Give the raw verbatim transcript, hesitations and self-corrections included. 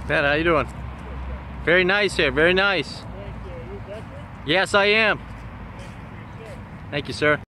Pat, how you doing? Very nice here, very nice. Thank you. Are you a veteran? Yes, I am. Thank you for your service. Thank you, sir.